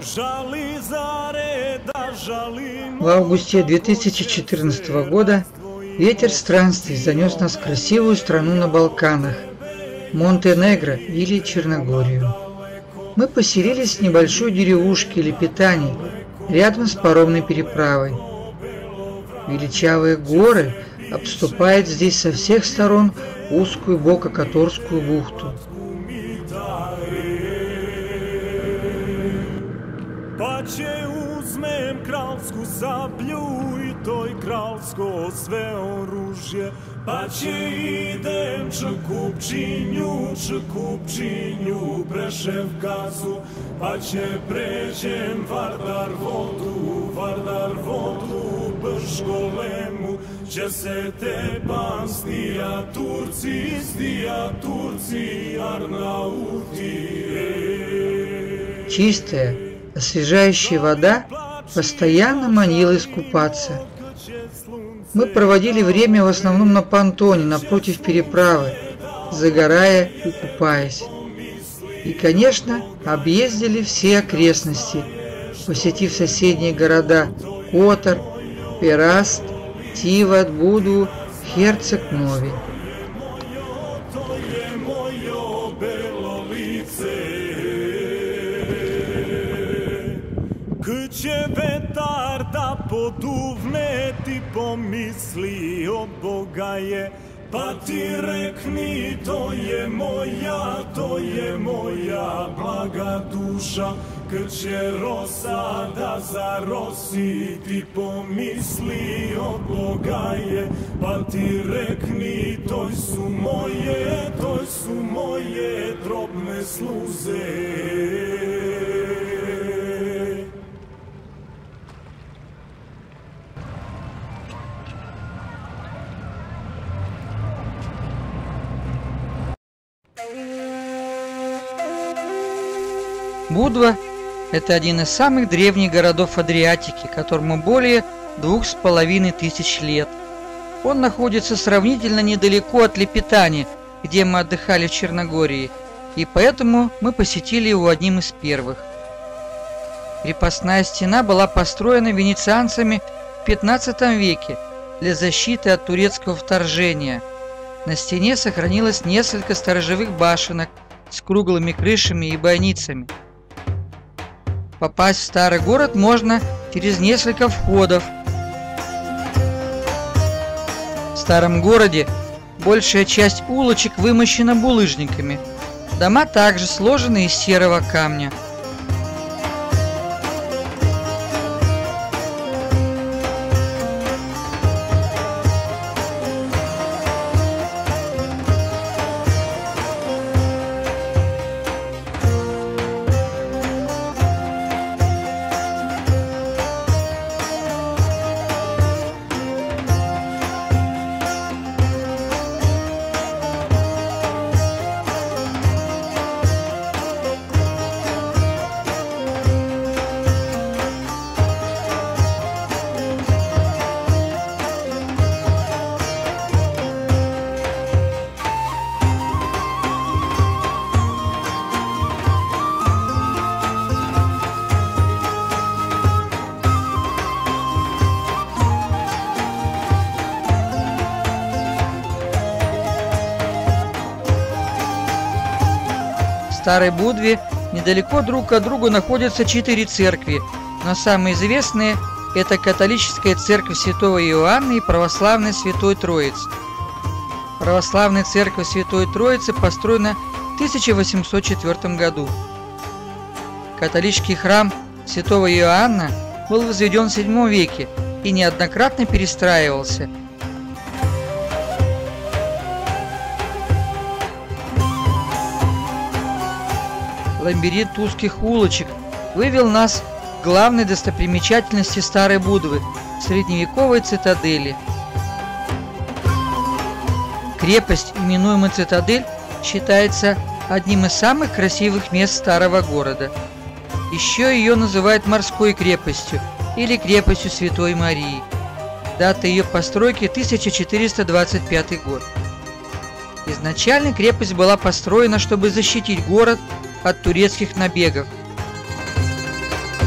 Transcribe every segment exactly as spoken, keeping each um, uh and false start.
В августе две тысячи четырнадцатого года ветер странствий занес нас в красивую страну на Балканах – Монтенегро или Черногорию. Мы поселились в небольшой деревушке Лепетани, рядом с паромной переправой. Величавые горы обступают здесь со всех сторон узкую Бока-Которскую бухту. Uzmem kralsku sablju I to je kralsko sve oružje, pa će idem č kupčinju, č kupčinju Prešev gazu, pa će pređem Vardar vodu, Vardar vodu brž golemu, će se tepan stija Turci, stija Turci, Arnauti. Чистая, освежающая вода постоянно манила искупаться. Мы проводили время в основном на понтоне напротив переправы, загорая и купаясь. И, конечно, объездили все окрестности, посетив соседние города Котор, Пераст, Тиват, Буду, Херцег-Нови. Će vetar da poduvne, ti pomisli od Boga je, pa ti rekni to je moja, to je moja blaga duša. Kad će rosa da zarosi, ti pomisli od Boga je, pa ti rekni to su moje, to su moje drobne sluze. Будва – это один из самых древних городов Адриатики, которому более двух с половиной тысяч лет. Он находится сравнительно недалеко от Лепетани, где мы отдыхали в Черногории, и поэтому мы посетили его одним из первых. Крепостная стена была построена венецианцами в пятнадцатом веке для защиты от турецкого вторжения. На стене сохранилось несколько сторожевых башенок с круглыми крышами и бойницами. Попасть в старый город можно через несколько входов. В старом городе большая часть улочек вымощена булыжниками. Дома также сложены из серого камня. В Старой Будве недалеко друг от друга находятся четыре церкви, но самые известные – это католическая церковь Святого Иоанна и православная Святой Троицы. Православная церковь Святой Троицы построена в тысяча восемьсот четвёртом году. Католический храм Святого Иоанна был возведен в седьмом веке и неоднократно перестраивался. Лабиринт узких улочек вывел нас к главной достопримечательности Старой Будвы – средневековой цитадели. Крепость, именуемая Цитадель, считается одним из самых красивых мест старого города. Еще ее называют морской крепостью или крепостью Святой Марии. Дата ее постройки – тысяча четыреста двадцать пятый год. Изначально крепость была построена, чтобы защитить город от турецких набегов.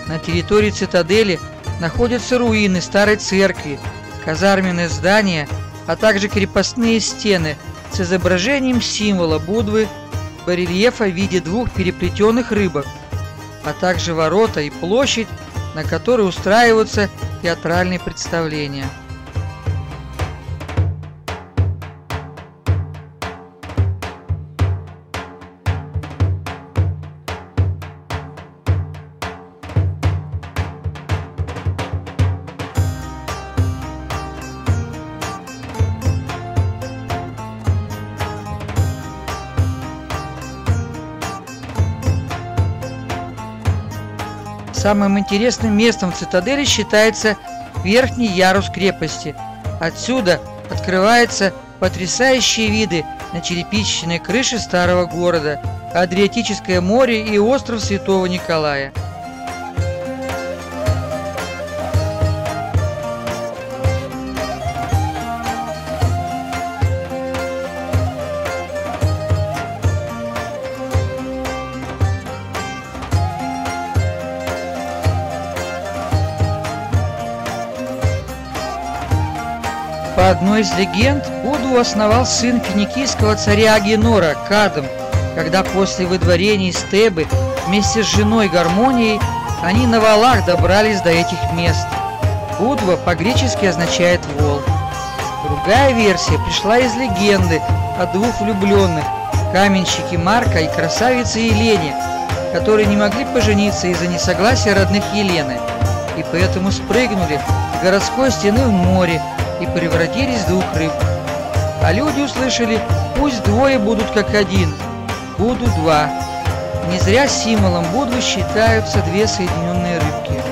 На территории цитадели находятся руины старой церкви, казарменные здания, а также крепостные стены с изображением символа Будвы, барельефа в виде двух переплетенных рыбок, а также ворота и площадь, на которой устраиваются театральные представления. Самым интересным местом в цитадели считается верхний ярус крепости. Отсюда открываются потрясающие виды на черепичные крыши старого города, Адриатическое море и остров Святого Николая. По одной из легенд, Будву основал сын финикийского царя Агенора, Кадм, когда после выдворения из Тебы вместе с женой Гармонией они на валах добрались до этих мест. Будва по-гречески означает «вол». Другая версия пришла из легенды о двух влюбленных, каменщике Марка и красавице Елене, которые не могли пожениться из-за несогласия родных Елены, и поэтому спрыгнули с городской стены в море и превратились в двух рыб. А люди услышали: пусть двое будут как один, буду два. Не зря символом Будвы считаются две соединенные рыбки.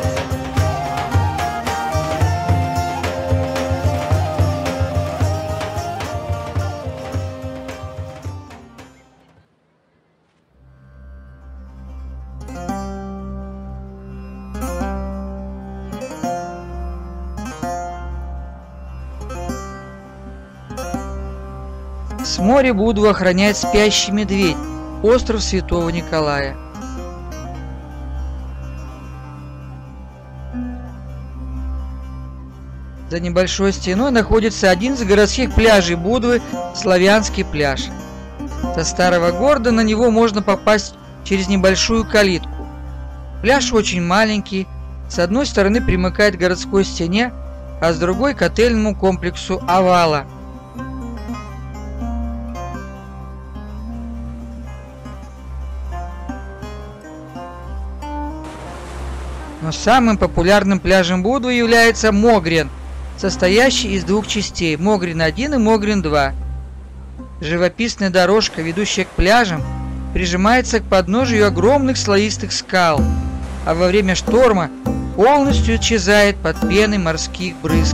С моря Будву охраняет спящий медведь, остров Святого Николая. За небольшой стеной находится один из городских пляжей Будвы – Славянский пляж. Со старого города на него можно попасть через небольшую калитку. Пляж очень маленький, с одной стороны примыкает к городской стене, а с другой – к отельному комплексу Авала. Но самым популярным пляжем Будвы является Могрен, состоящий из двух частей – Могрен один и Могрен два. Живописная дорожка, ведущая к пляжам, прижимается к подножию огромных слоистых скал, а во время шторма полностью исчезает под пеной морских брызг.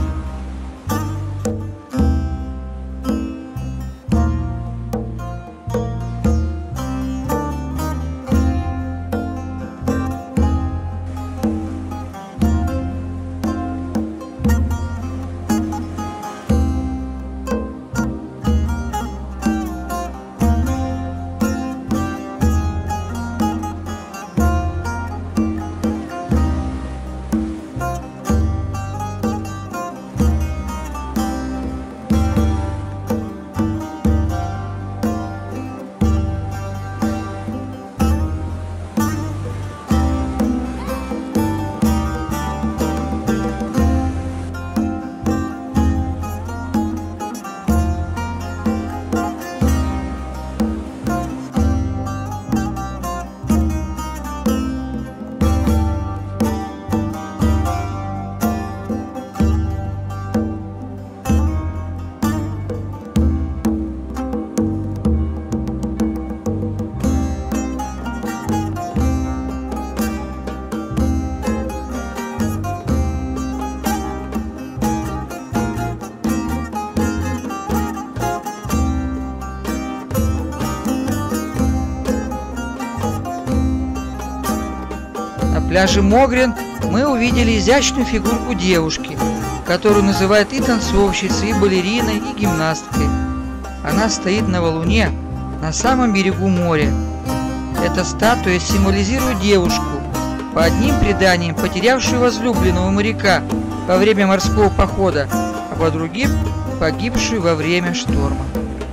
На пляже Могрен мы увидели изящную фигурку девушки, которую называют и танцовщицей, и балериной, и гимнасткой. Она стоит на валуне на самом берегу моря. Эта статуя символизирует девушку, по одним преданиям потерявшую возлюбленного моряка во время морского похода, а по другим погибшую во время шторма.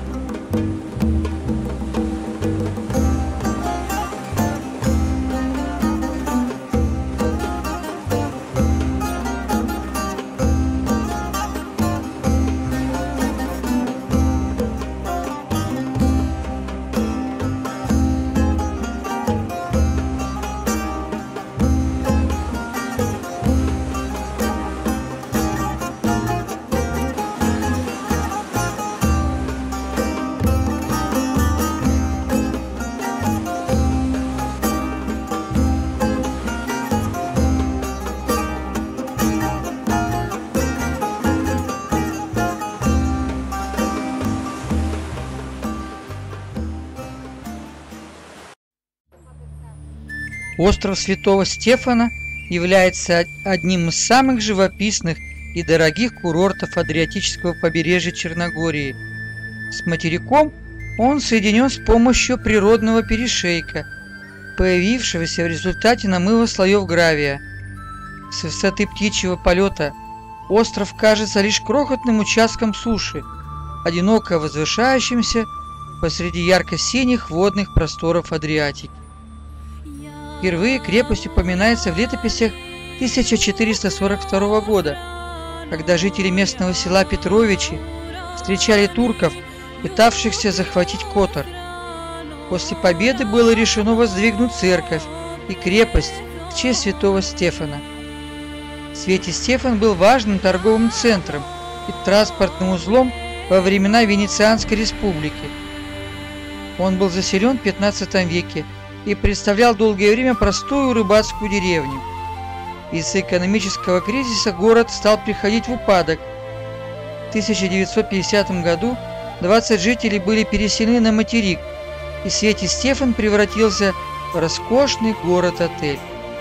Остров Святого Стефана является одним из самых живописных и дорогих курортов Адриатического побережья Черногории. С материком он соединен с помощью природного перешейка, появившегося в результате намыва слоев гравия. С высоты птичьего полета остров кажется лишь крохотным участком суши, одиноко возвышающимся посреди ярко-синих водных просторов Адриатики. Впервые крепость упоминается в летописях тысяча четыреста сорок второго года, когда жители местного села Петровичи встречали турков, пытавшихся захватить Котор. После победы было решено воздвигнуть церковь и крепость в честь святого Стефана. Святый Стефан был важным торговым центром и транспортным узлом во времена Венецианской республики. Он был заселен в пятнадцатом веке и представлял долгое время простую рыбацкую деревню. Из-за экономического кризиса город стал приходить в упадок. В тысяча девятьсот пятидесятом году двадцать жителей были переселены на материк, и Святый Стефан превратился в роскошный город-отель.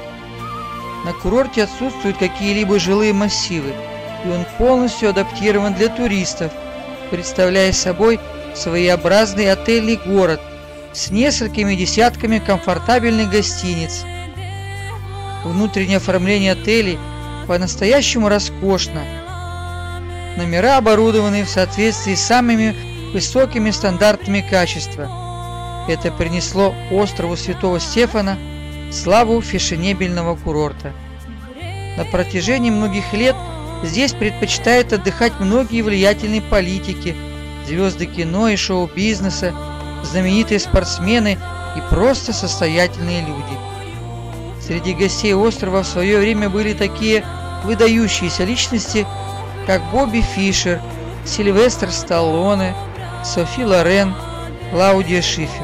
На курорте отсутствуют какие-либо жилые массивы, и он полностью адаптирован для туристов, представляя собой своеобразный отельный город с несколькими десятками комфортабельных гостиниц. Внутреннее оформление отелей по-настоящему роскошно. Номера оборудованы в соответствии с самыми высокими стандартами качества. Это принесло острову Святого Стефана славу фешенебельного курорта. На протяжении многих лет здесь предпочитают отдыхать многие влиятельные политики, звезды кино и шоу-бизнеса, знаменитые спортсмены и просто состоятельные люди. Среди гостей острова в свое время были такие выдающиеся личности, как Бобби Фишер, Сильвестр Сталлоне, Софи Лорен, Клаудия Шифер.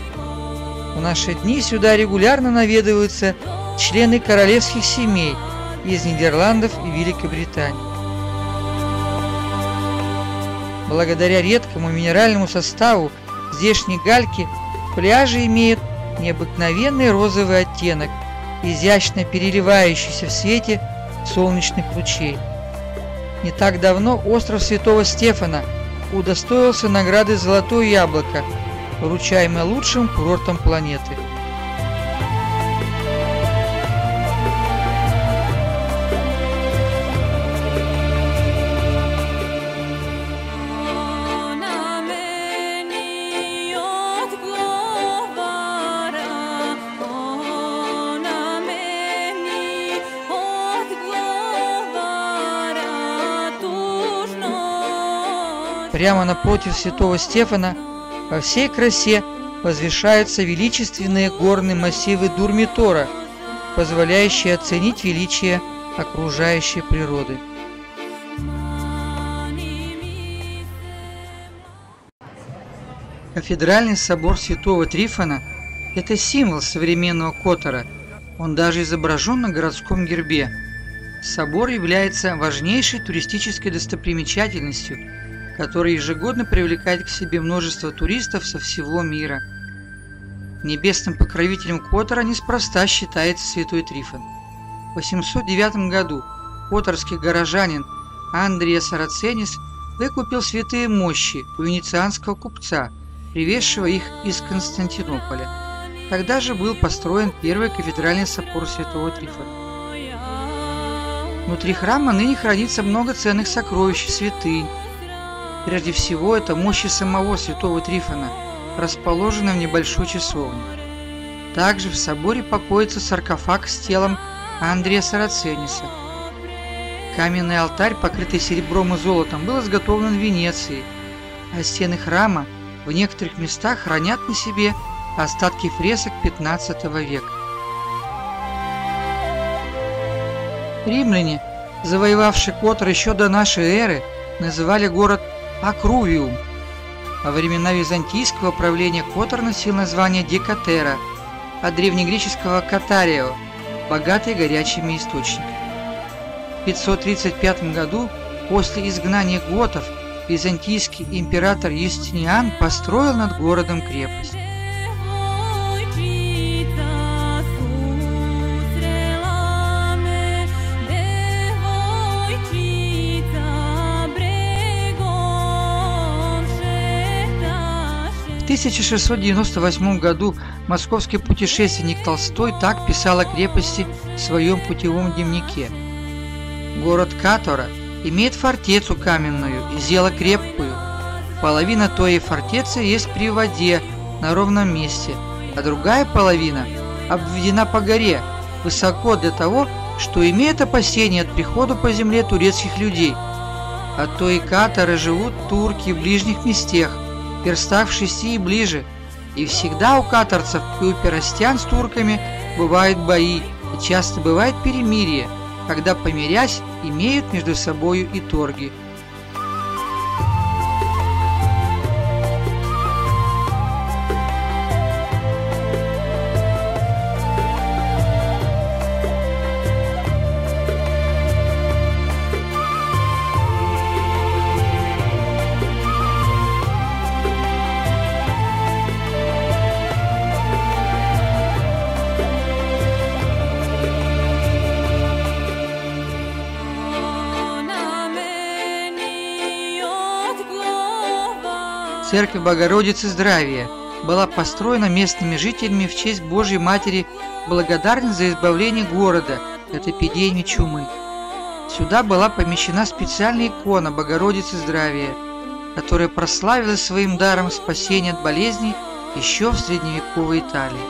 В наши дни сюда регулярно наведываются члены королевских семей из Нидерландов и Великобритании. Благодаря редкому минеральному составу здешней гальки пляжи имеют необыкновенный розовый оттенок, изящно переливающийся в свете солнечных лучей. Не так давно остров Святого Стефана удостоился награды «Золотое яблоко», вручаемой лучшим курортом планеты. Прямо напротив Святого Стефана во всей красе возвышаются величественные горные массивы Дурмитора, позволяющие оценить величие окружающей природы. Кафедральный собор Святого Трифона – это символ современного Котора, он даже изображен на городском гербе. Собор является важнейшей туристической достопримечательностью, который ежегодно привлекает к себе множество туристов со всего мира. Небесным покровителем Котора неспроста считается святой Трифон. В восемьсот девятом году которский горожанин Андрия Сараценис выкупил святые мощи у венецианского купца, привезшего их из Константинополя. Тогда же был построен первый кафедральный собор Святого Трифона. Внутри храма ныне хранится много ценных сокровищ и святынь. Прежде всего, это мощи самого Святого Трифона, расположенной в небольшой часовне. Также в соборе покоится саркофаг с телом Андрея Сарацениса. Каменный алтарь, покрытый серебром и золотом, был изготовлен в Венеции, а стены храма в некоторых местах хранят на себе остатки фресок пятнадцатого века. Римляне, завоевавшие Котор еще до нашей эры, называли город Акрувиум. Во времена византийского правления Котор носил название Декатера, от древнегреческого «катарио» – богатый горячими источниками. В пятьсот тридцать пятом году, после изгнания готов, византийский император Юстиниан построил над городом крепость. В тысяча шестьсот девяносто восьмом году московский путешественник Толстой так писал о крепости в своем путевом дневнике. Город Катора имеет фортецу каменную и зело крепкую. Половина той фортецы есть при воде на ровном месте, а другая половина обведена по горе, высоко для того, что имеет опасение от прихода по земле турецких людей. От той Катора живут турки в ближних местах, в верстах в шести и ближе, и всегда у каторцев и у перостян с турками бывают бои, и часто бывает перемирие, когда, помирясь, имеют между собою и торги. Церковь Богородицы Здравия была построена местными жителями в честь Божьей Матери в благодарность за избавление города от эпидемии чумы. Сюда была помещена специальная икона Богородицы Здравия, которая прославилась своим даром спасения от болезней еще в средневековой Италии.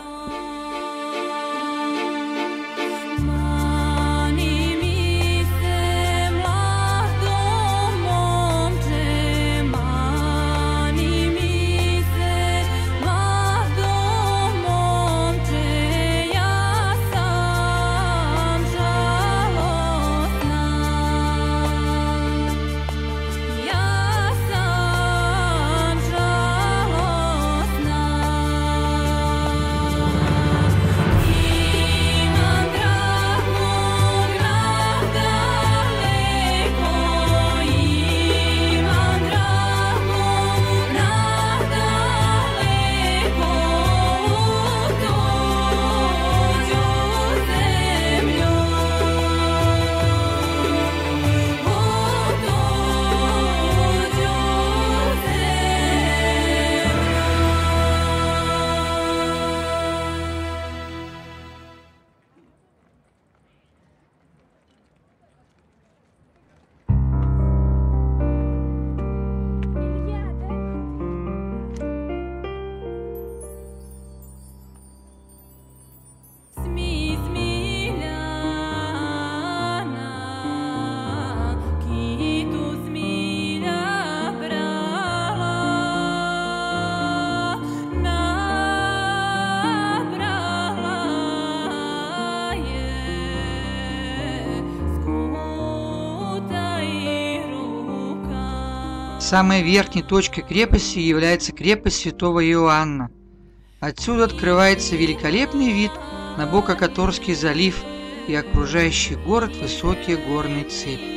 Самой верхней точкой крепости является крепость Святого Иоанна. Отсюда открывается великолепный вид на Бока-Которский залив и окружающий город высокие горные цепи.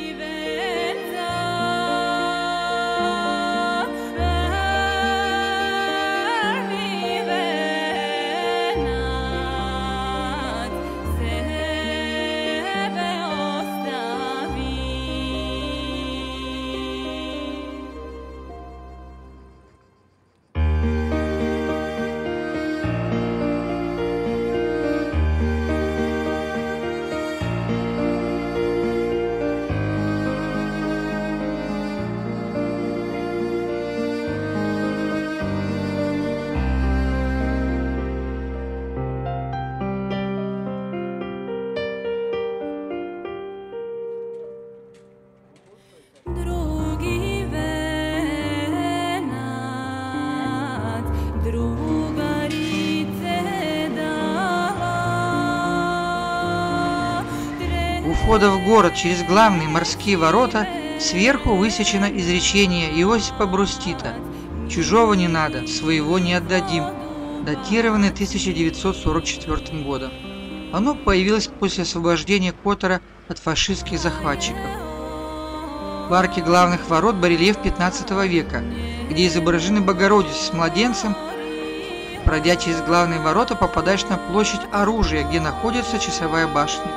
У входа в город через главные морские ворота сверху высечено изречение Иосипа Брустита «Чужого не надо, своего не отдадим», датированное тысяча девятьсот сорок четвёртым годом. Оно появилось после освобождения Котора от фашистских захватчиков. В арке главных ворот барельеф пятнадцатого века, где изображены Богородица с младенцем. Пройдя через главные ворота, попадаешь на площадь Оружия, где находится часовая башня.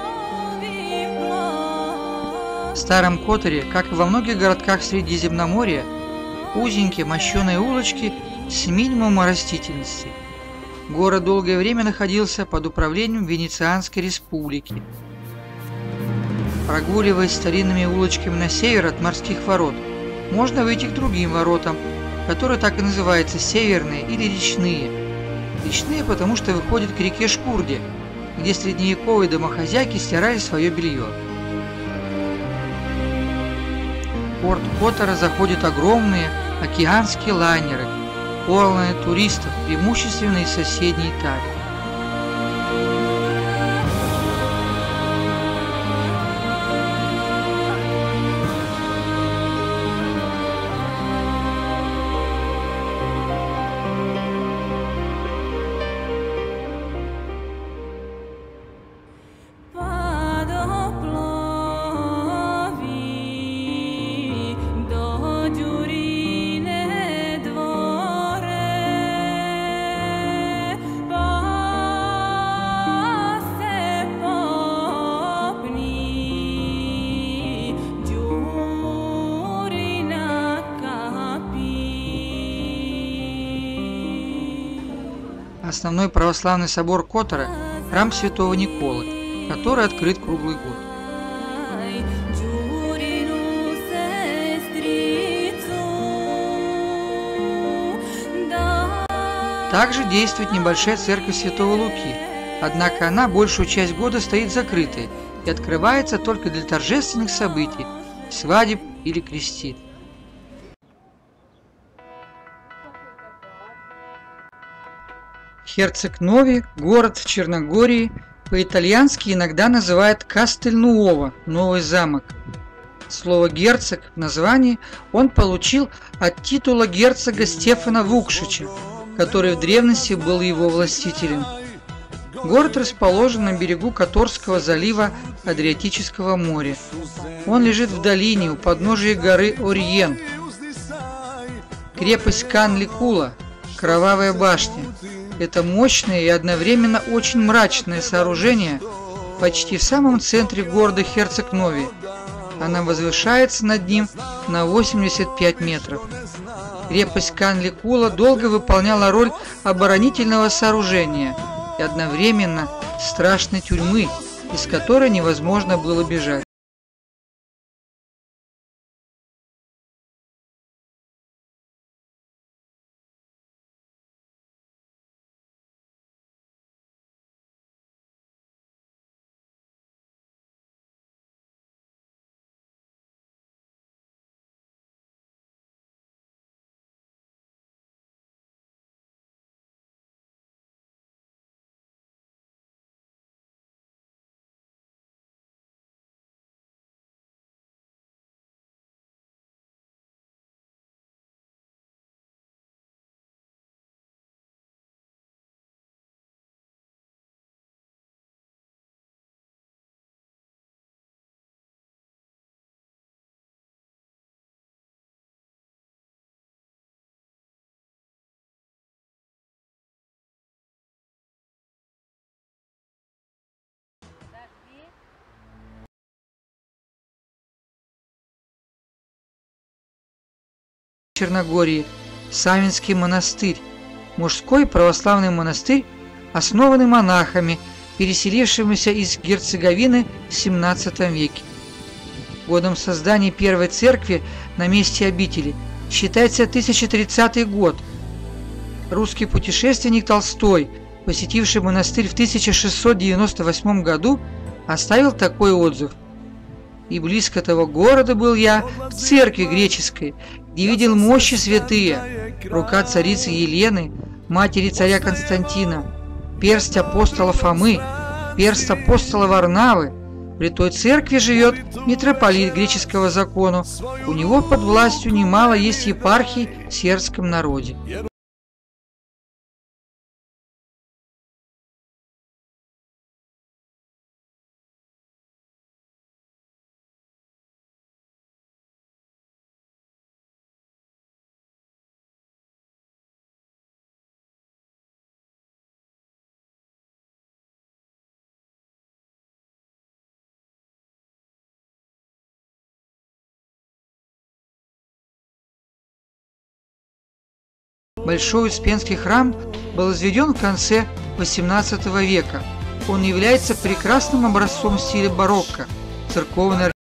В Старом Которе, как и во многих городках Средиземноморья, узенькие мощеные улочки с минимумом растительности. Город долгое время находился под управлением Венецианской республики. Прогуливаясь старинными улочками на север от морских ворот, можно выйти к другим воротам, которые так и называются северные или речные. Речные, потому что выходят к реке Шкурде, где средневековые домохозяйки стирали свое белье. В порт Котора заходят огромные океанские лайнеры, полные туристов, преимущественно из соседней Италии. Основной православный собор Котора – храм Святого Николы, который открыт круглый год. Также действует небольшая церковь Святого Луки, однако она большую часть года стоит закрытой и открывается только для торжественных событий, свадеб или крестин. Херцег-Нови, город в Черногории, по-итальянски иногда называют Кастельнуово, новый замок. Слово «герцог» в названии он получил от титула герцога Стефана Вукшича, который в древности был его властителем. Город расположен на берегу Которского залива Адриатического моря. Он лежит в долине у подножия горы Ориен. Крепость Канликула, Кровавая башня. Это мощное и одновременно очень мрачное сооружение почти в самом центре города Херцег-Нови. Она возвышается над ним на восемьдесят пять метров. Крепость Канликула долго выполняла роль оборонительного сооружения и одновременно страшной тюрьмы, из которой невозможно было бежать. Черногории Савинский монастырь, мужской православный монастырь, основанный монахами, переселившимися из Герцеговины в семнадцатом веке. Годом создания первой церкви на месте обители считается тысяча тридцатый год. Русский путешественник Толстой, посетивший монастырь в тысяча шестьсот девяносто восьмом году, оставил такой отзыв: «И близко того города был я в церкви греческой, где видел мощи святые, рука царицы Елены, матери царя Константина, перст апостола Фомы, перст апостола Варнавы, При той церкви живет митрополит греческого закона. У него под властью немало есть епархий в сербском народе. Большой Успенский храм был возведен в конце восемнадцатого века. Он является прекрасным образцом стиля барокко, церковной